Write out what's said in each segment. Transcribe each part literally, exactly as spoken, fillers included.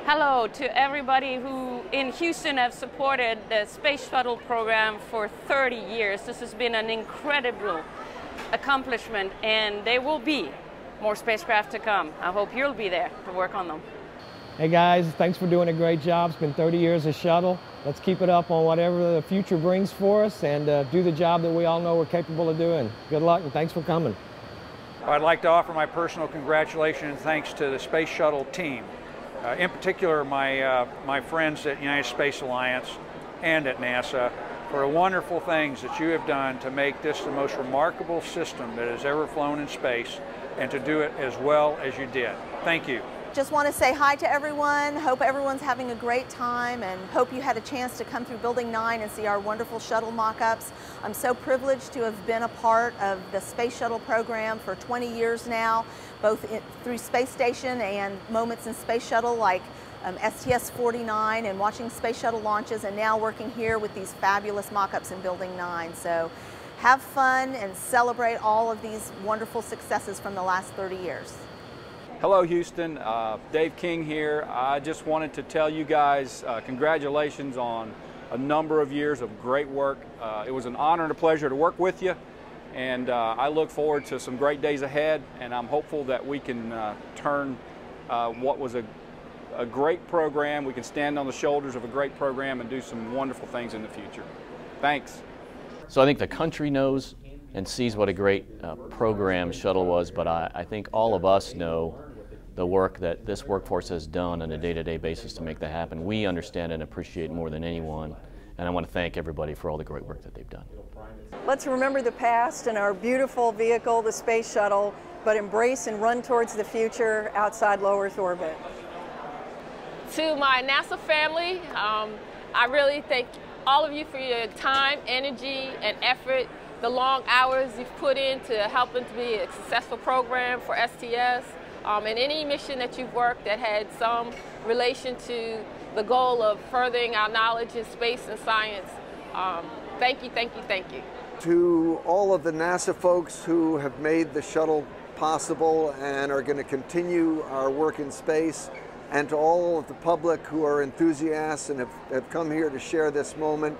Hello to everybody who in Houston have supported the Space Shuttle program for thirty years. This has been an incredible accomplishment, and there will be more spacecraft to come. I hope you'll be there to work on them. Hey guys, thanks for doing a great job. It's been thirty years of Shuttle. Let's keep it up on whatever the future brings for us and uh, do the job that we all know we're capable of doing. Good luck and thanks for coming. I'd like to offer my personal congratulations and thanks to the Space Shuttle team. Uh, in particular, my, uh, my friends at United Space Alliance and at NASA for the wonderful things that you have done to make this the most remarkable system that has ever flown in space, and to do it as well as you did. Thank you. Just want to say hi to everyone. Hope everyone's having a great time and hope you had a chance to come through Building nine and see our wonderful shuttle mock-ups. I'm so privileged to have been a part of the Space Shuttle program for twenty years now, both in, through Space Station and moments in Space Shuttle like um, S T S forty-nine and watching Space Shuttle launches, and now working here with these fabulous mock-ups in Building nine. So have fun and celebrate all of these wonderful successes from the last thirty years. Hello Houston, uh, Dave King here. I just wanted to tell you guys uh, congratulations on a number of years of great work. Uh, it was an honor and a pleasure to work with you, and uh, I look forward to some great days ahead, and I'm hopeful that we can uh, turn uh, what was a, a great program, we can stand on the shoulders of a great program and do some wonderful things in the future. Thanks. So I think the country knows and sees what a great uh, program Shuttle was, but I, I think all of us know the work that this workforce has done on a day-to-day basis to make that happen. We understand and appreciate more than anyone, and I want to thank everybody for all the great work that they've done. Let's remember the past and our beautiful vehicle, the Space Shuttle, but embrace and run towards the future outside low Earth orbit. To my NASA family, um, I really thank all of you for your time, energy, and effort, the long hours you've put in to helping to be a successful program for S T S. Um, and any mission that you've worked that had some relation to the goal of furthering our knowledge in space and science. Um, thank you, thank you, thank you. To all of the NASA folks who have made the shuttle possible and are going to continue our work in space, and to all of the public who are enthusiasts and have, have come here to share this moment,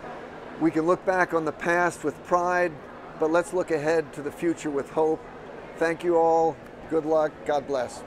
we can look back on the past with pride, but let's look ahead to the future with hope. Thank you all. Good luck. God bless.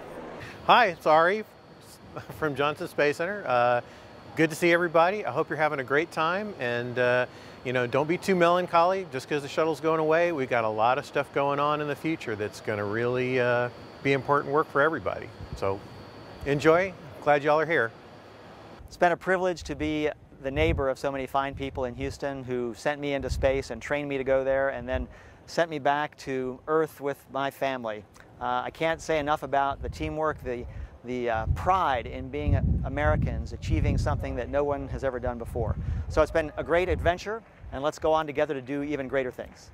Hi, it's Ari from Johnson Space Center. Uh, good to see everybody. I hope you're having a great time, and uh, you know, don't be too melancholy just because the shuttle's going away. We've got a lot of stuff going on in the future that's going to really uh, be important work for everybody. So enjoy. Glad y'all are here. It's been a privilege to be the neighbor of so many fine people in Houston who sent me into space and trained me to go there, and then sent me back to Earth with my family. Uh, I can't say enough about the teamwork, the, the uh, pride in being Americans, achieving something that no one has ever done before. So it's been a great adventure, and let's go on together to do even greater things.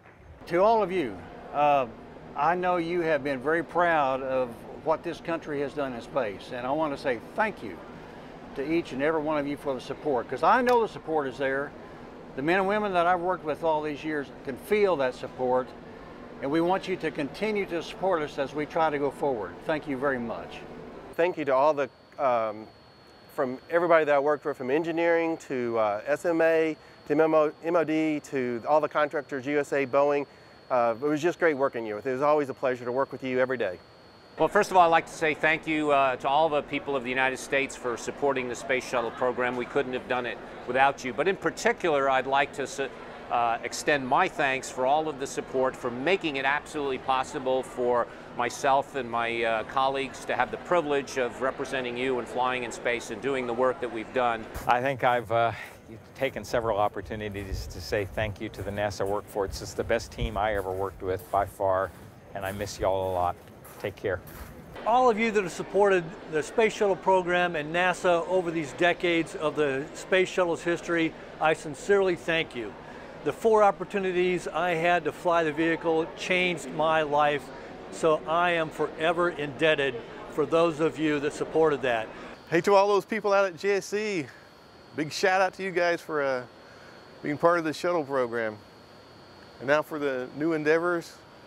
To all of you, uh, I know you have been very proud of what this country has done in space, and I want to say thank you to each and every one of you for the support, because I know the support is there. The men and women that I've worked with all these years can feel that support, and we want you to continue to support us as we try to go forward. Thank you very much. Thank you to all the, um, from everybody that I worked with, from engineering to uh, S M A, to M O D, to all the contractors, U S A, Boeing. Uh, it was just great working with you. It was always a pleasure to work with you every day. Well, first of all, I'd like to say thank you uh, to all the people of the United States for supporting the Space Shuttle program. We couldn't have done it without you. But in particular, I'd like to uh, extend my thanks for all of the support, for making it absolutely possible for myself and my uh, colleagues to have the privilege of representing you and flying in space and doing the work that we've done. I think I've uh, taken several opportunities to say thank you to the NASA workforce. It's the best team I ever worked with by far, and I miss y'all a lot. Take care. All of you that have supported the Space Shuttle program and NASA over these decades of the Space Shuttle's history, I sincerely thank you. The four opportunities I had to fly the vehicle changed my life, so I am forever indebted for those of you that supported that. Hey, to all those people out at J S C, big shout out to you guys for uh, being part of the shuttle program. And now for the new endeavors,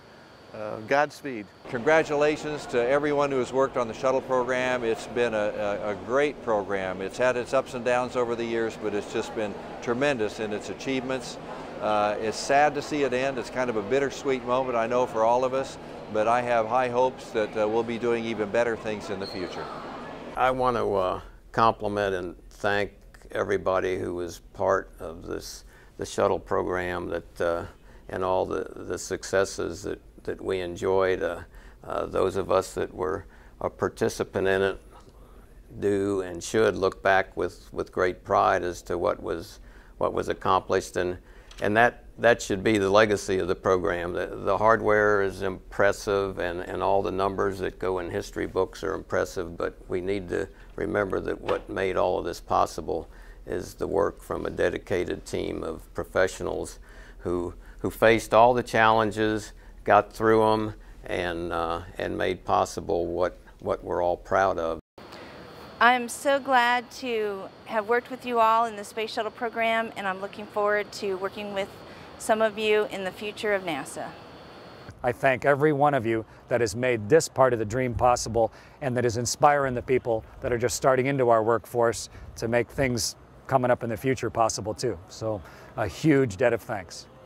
Uh, Godspeed. Congratulations to everyone who has worked on the shuttle program. It's been a, a, a great program. It's had its ups and downs over the years, but it's just been tremendous in its achievements. Uh, it's sad to see it end. It's kind of a bittersweet moment, I know, for all of us, but I have high hopes that uh, we'll be doing even better things in the future. I want to uh, compliment and thank everybody who was part of this the shuttle program that uh, and all the, the successes that that we enjoyed. Uh, uh, those of us that were a participant in it do and should look back with, with great pride as to what was what was accomplished, and and that that should be the legacy of the program. The, the hardware is impressive, and, and all the numbers that go in history books are impressive, but we need to remember that what made all of this possible is the work from a dedicated team of professionals who who faced all the challenges, got through them, and uh, and made possible what what we're all proud of. I'm so glad to have worked with you all in the Space Shuttle program, and I'm looking forward to working with some of you in the future of NASA. I thank every one of you that has made this part of the dream possible and that is inspiring the people that are just starting into our workforce to make things coming up in the future possible too. So a huge debt of thanks.